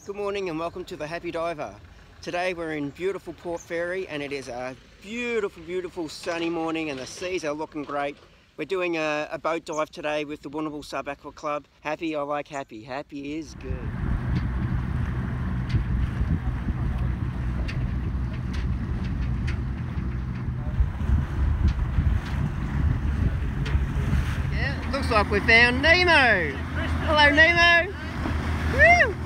Good morning and welcome to the Happy Diver. Today we're in beautiful Port Fairy and it is a beautiful sunny morning and the seas are looking great. We're doing a boat dive today with the Warrnambool Sub Aqua Club. Happy, I like happy. Happy is good. Yeah, looks like we found Nemo. Hello Nemo. Woo!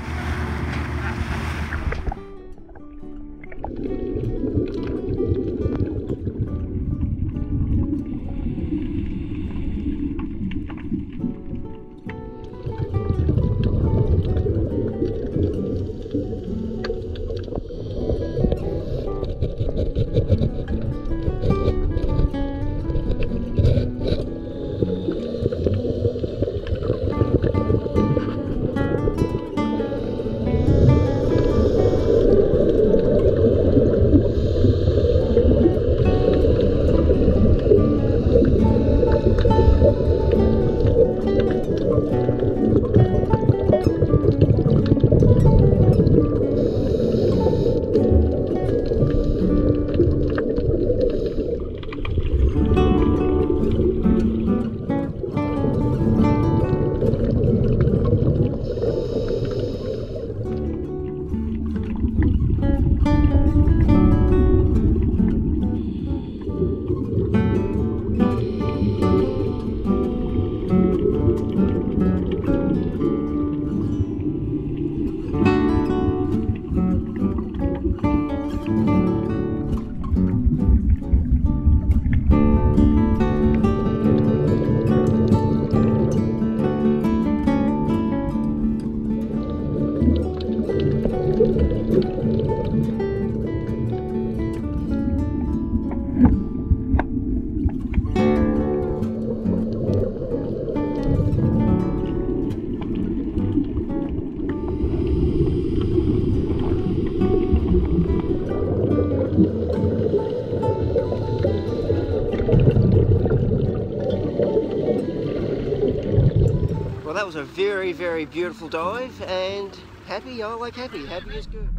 Well, that was a very beautiful dive and happy, I like happy. Happy is good.